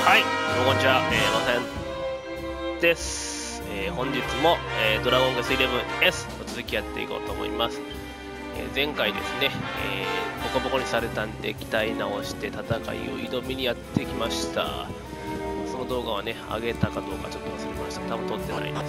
はい、どうもこんにちは、まさやんです。本日も、ドラゴンクエスト 11S の続きやっていこうと思います。前回ですね、ボコボコにされたんで鍛え直して戦いを挑みにやってきました。その動画はね、上げたかどうかちょっと忘れました。多分撮ってないです。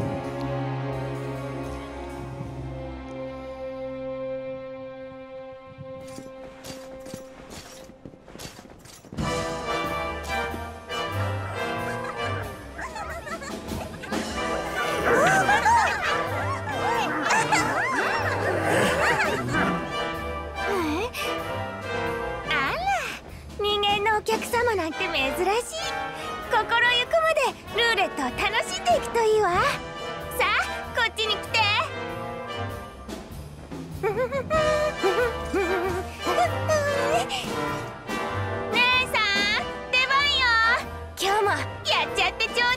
お客様なんて珍しい。心ゆくまでルーレットを楽しんでいくといいわ。さあこっちに来て。姉さん出番よ。今日もやっちゃってちょうだい。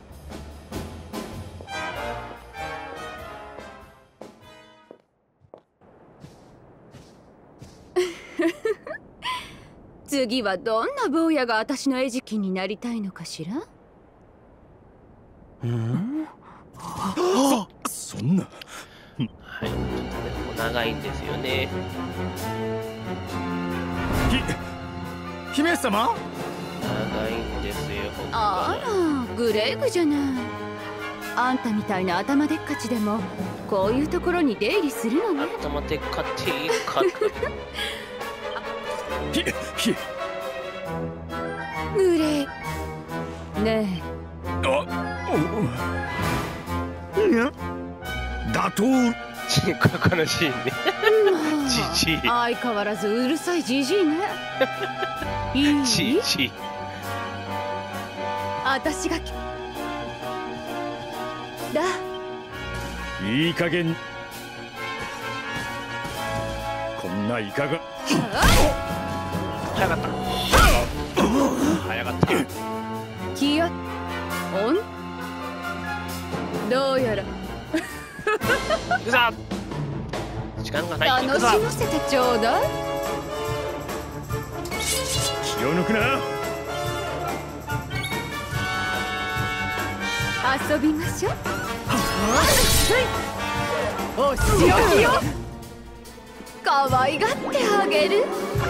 次はどんな坊やが私の餌食になりたいのかしら。 そんな。 はい、ちょっとね、もう長いんですよね。 姫様？ 長いんですよ。 あら、グレイグじゃない。あんたみたいな頭でっかちでもこういうところに出入りするのね。 頭でっかっていいか。 グレイねえ。打倒。 このシーンね。じじい。 相変わらずうるさいじじいね。いい？ じじい。 私がだ。 いい加減。こんないかが。 早かった。早かった。 気合オン。どうやら行くぞ。時間がない。 楽しませてちょうだい。 気を抜くな。 遊びましょう。お仕置きよ。可愛がってあげる。 グ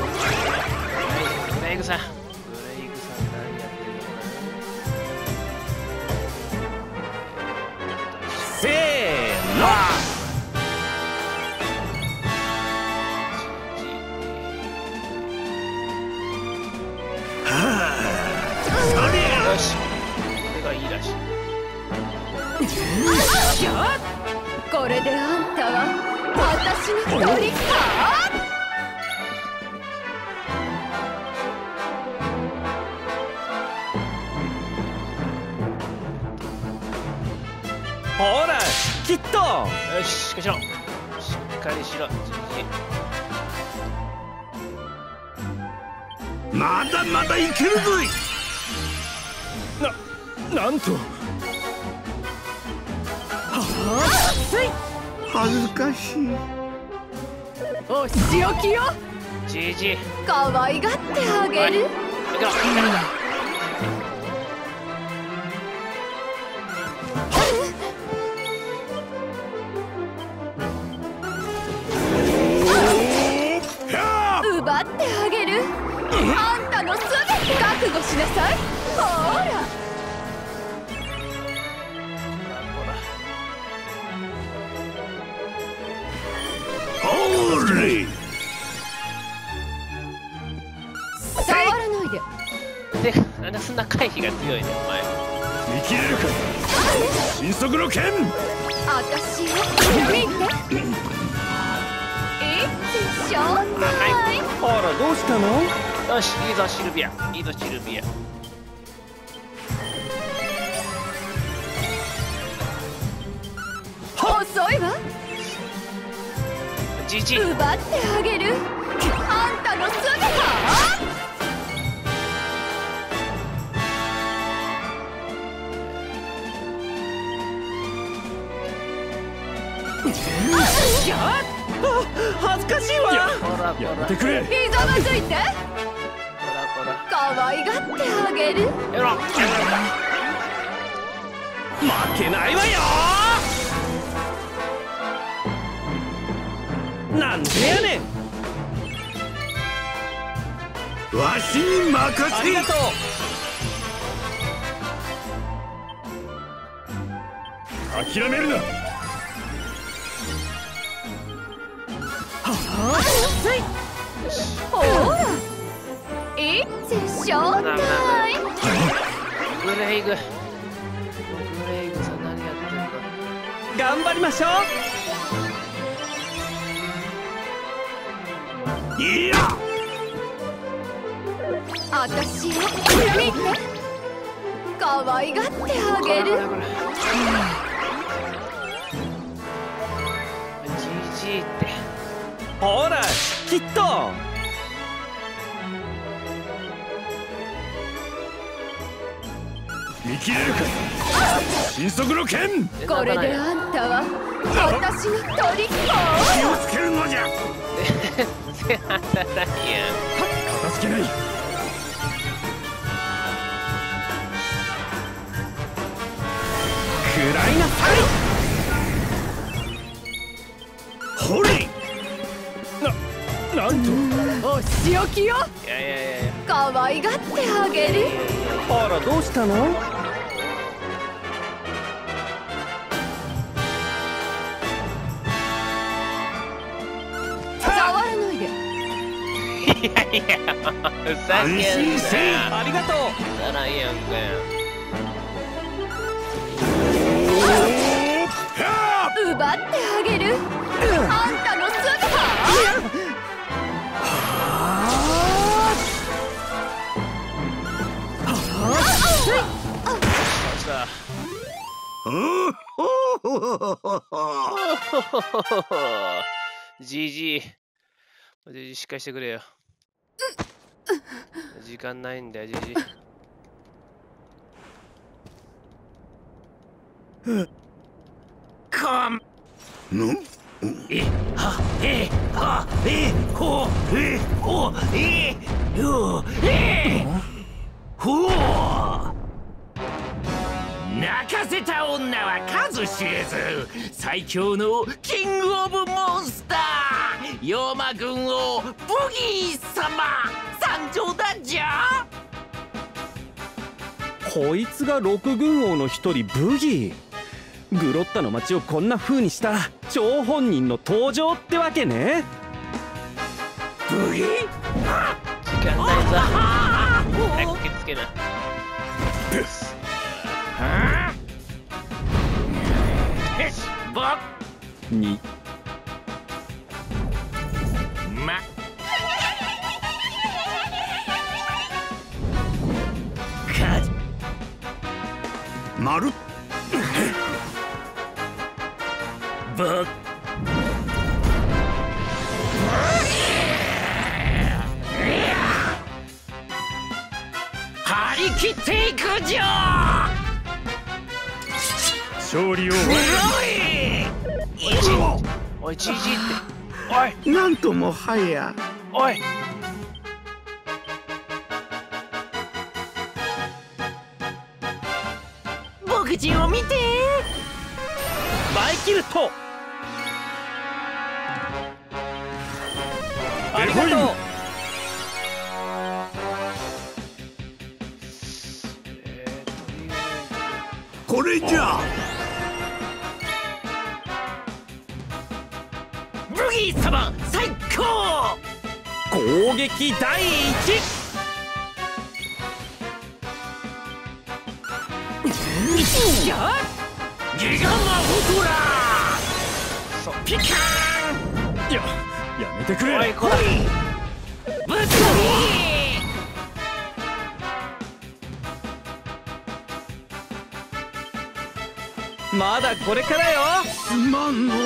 レイグさん何やってるのかな。せーの。よし、これがいいらしい。 これであんたは私の鳥か。 ほら、きっと。 よし、しっかりしろ。しっかりしろ。 まだまだいけるぞい。なんと。恥ずかしい。 お仕置きよ。 じじい。 可愛がってあげる。奪ってあげる。あんたのすべて覚悟しなさい。ほら。触らないで、 で。 なんでそんな回避が強いね、お前。 見切れるか。神速の剣。 私を見て。いいでしょ。はい。 ほら、どうしたの？ よし、いいぞシルビア。いいぞシルビア。 遅いわ。 じじい。 奪ってあげる。あんたのすべて。 恥ずかしいわ。 ほらほら。 やめてくれ。 ひざまずいて。 ほらほら。 可愛がってあげる。 やろう。 負けないわよ。なんでやねん。 わしに任せ。 ありがとう。 諦めるな。 ほら、いつショータイム。 グレイグさん何やってんの。 頑張りましょう。 いや、 私を見て、可愛がってあげる。 じじいって。 ほらきっと。 見切れるか。神速の剣。 これであんたは私の虜。 気をつけるのじゃ。 全然当たらんやん。 片付けない。 食らいなさい。 ほれ。なんと。 お仕置きよ。 いやいやいやいや。 可愛がってあげる。 あらどうしたの。 触らないで。 いやいや、ふざけんなよ。 ありがとう。 当たらんやんかよ。 奪ってあげる。あんたのすぐ。 さあ。じじいしっかりしてくれよ。時間ないんだよ、じじい。 泣かせた女は数知れず、最強のキングオブモンスター妖魔軍王ブギー様参上だじゃ。 こいつが六軍王の一人ブギー。グロッタの町をこんな風にした張本人の登場ってわけね。 ブギー、 時間ないぞ。早く気つけな。 に丸バ張り切っていくじゃ。 勝利をおい、じじいって。おい、 なんともはや。 おい。 僕ちを見て。 マイキルト。ありがとう。 これじゃ。 ブギー様最高。 攻撃第一。 ギガマホトラーピカーン。 やめてくれ。 おい、こら。 ぶっ飛び。まだこれからよ。 すまんの。 おい。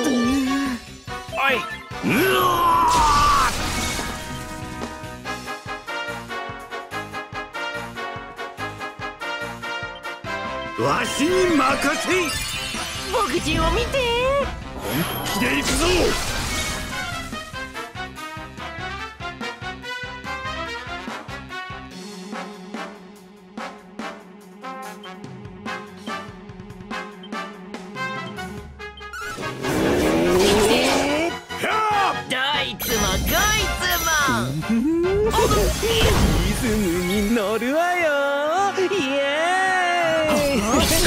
わしに任せ。 僕ちを見て。 本気で行くぞ。 リズムに乗るわよ。イエー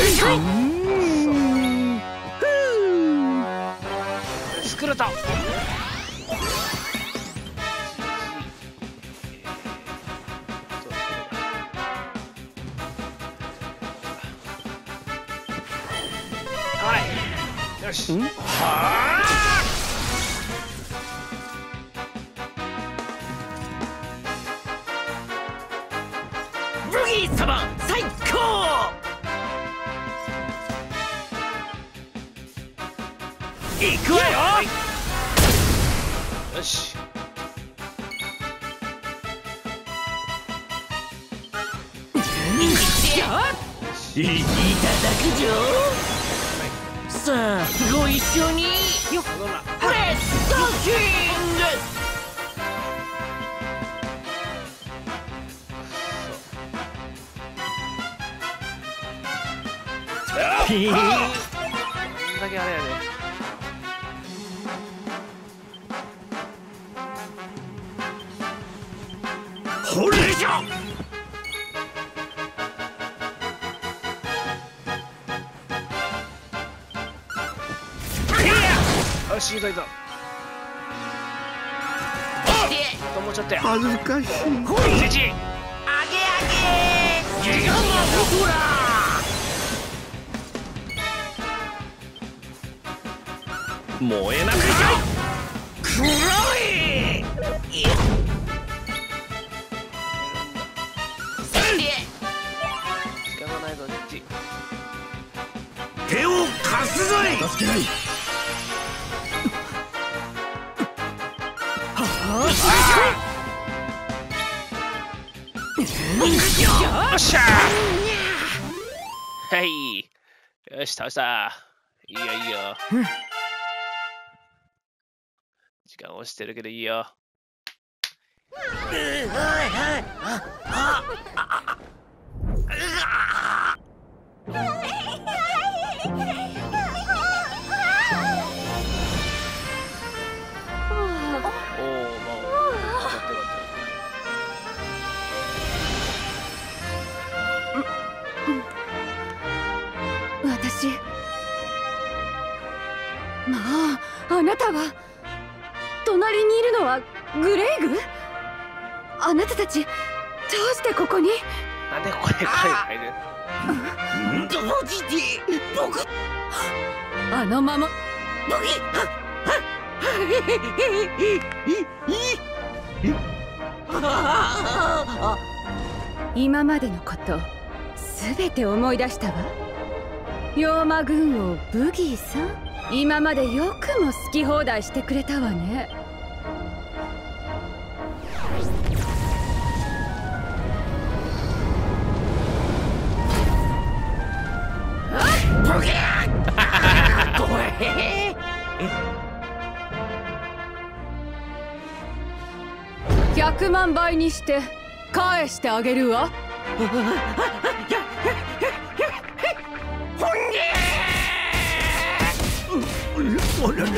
イ。 スクルトン。はい。よし。 ブギー様最高。行くわよ。 よし。 いただくぞ。さあご一緒に。よっ、プレストキング。 こんだけあれやね。 ほれじゃ。 よし、いたいた。もうちょっとや。 恥ずかしい。 スイッチ。 あげあげ。ギガマフラ燃えなくちゃ。 黒い。 時間がないぞ、スイッチ。 手を貸すぞい。 助けない。 よっしゃー。はい。よし、倒した。いいよ、いいよ。時間押してるけどいいよ。おお、まあ、よかったよかった。 私、まあ、あなたは隣にいるのはグレイグ？あなたたちどうしてここに？ なんでこれ書いてる？ どうして僕あのままブギ今までのことすべて思い出したわ。妖魔軍王ブギーさん、今までよくも好き放題してくれたわね。 ブギーごめん。 100万倍にして返してあげるわ。 おらら。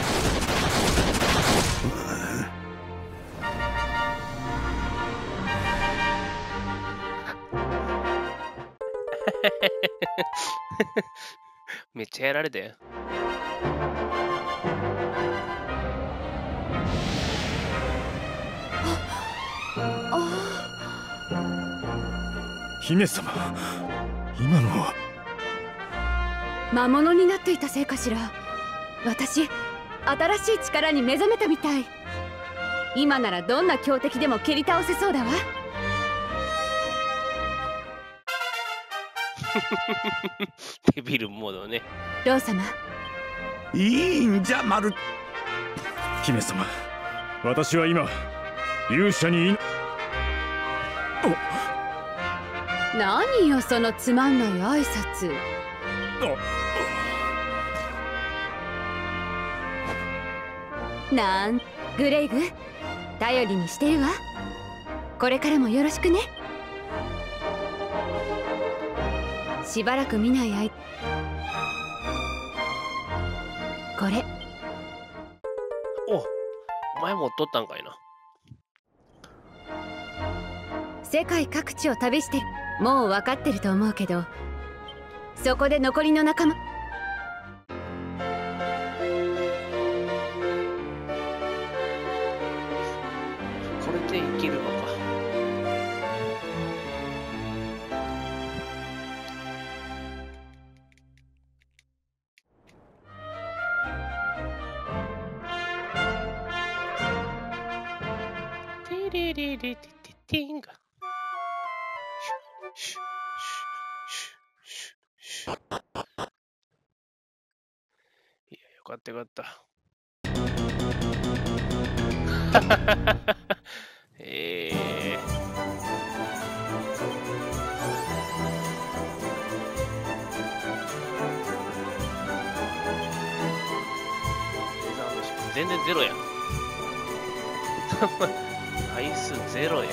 めっちゃやられたよ。 姫様、今のは。 魔物になっていたせいかしら。私、新しい力に目覚めたみたい。今ならどんな強敵でも蹴り倒せそうだわ。 デビルモードね。 ロー様、 いいんじゃマル。 姫様、私は今勇者に何よそのつまんない挨拶。なんグレイグ、頼りにしてるわ。これからもよろしくね。しばらく見ない間、これ。 お前持っとったんかいな。 世界各地を旅してる。もう分かってると思うけど、そこで残りの仲間。 これでいけるのか。テレレレテテテンが。シュッシュッシュッシュッシュッ。いや、よかったよかった。全然ゼロやん。回数ゼロや。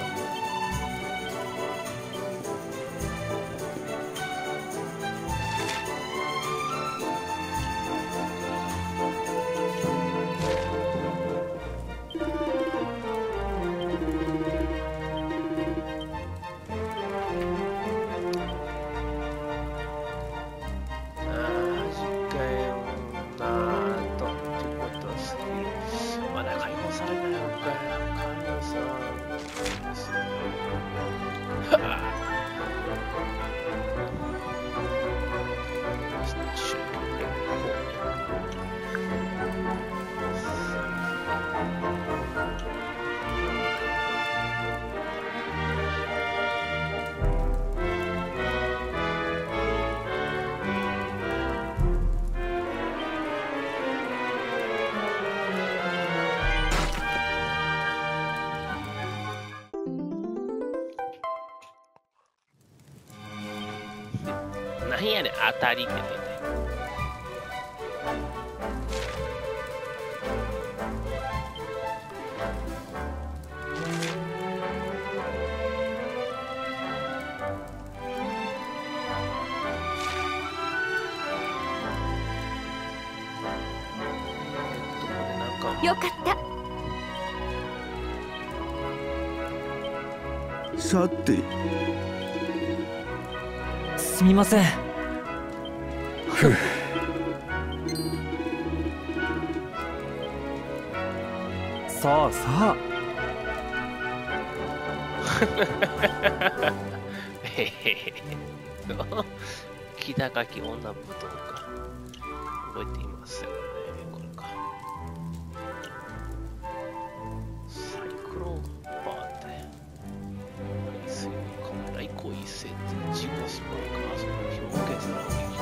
何やねん、当たりって大体。 よかった。 さて、 すみません。 ふう。 さあさあ。 へへへ。気高き女武道か。覚えていますよね。これか。サイクロンバーで。水曜か来光一斉って自己スパンか。その表現するのに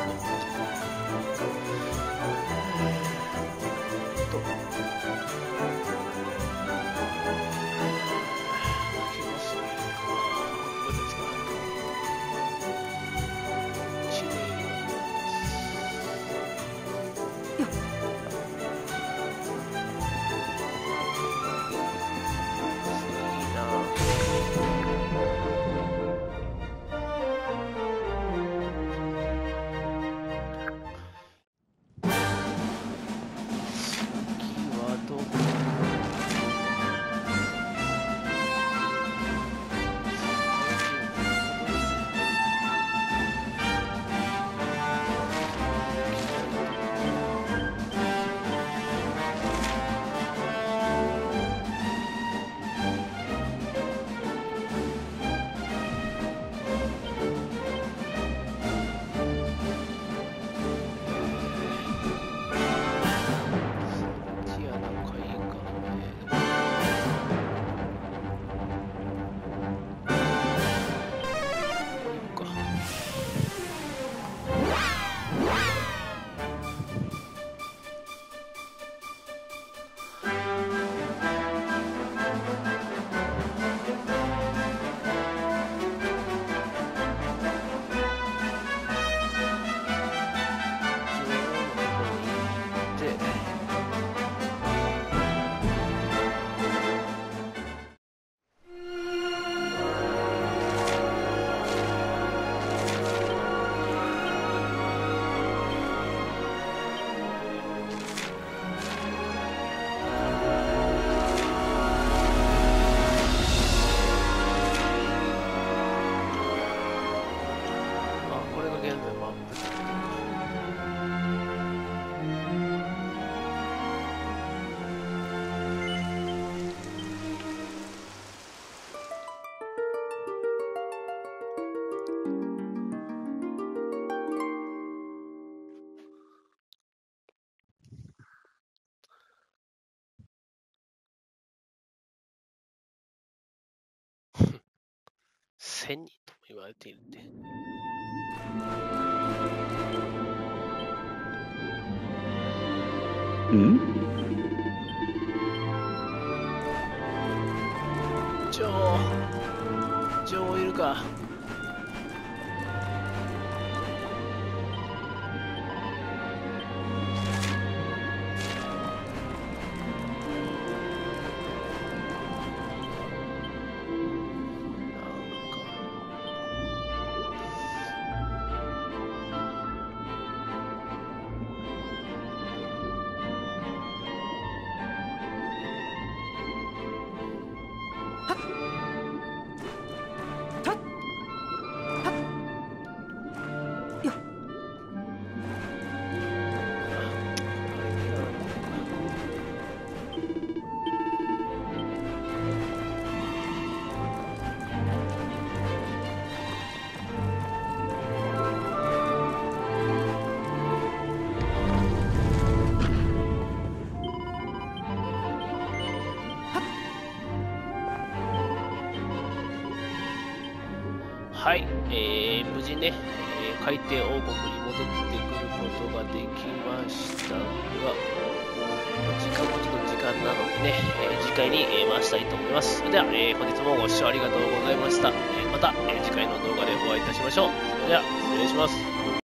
1000人とも言われているんで。ジョーいるか。はい、無事ね、海底王国に戻ってくることができましたが、時間もちょっと時間なのでね、次回に回したいと思います。それでは、本日もご視聴ありがとうございました。また、次回の動画でお会いいたしましょう。それでは、失礼します。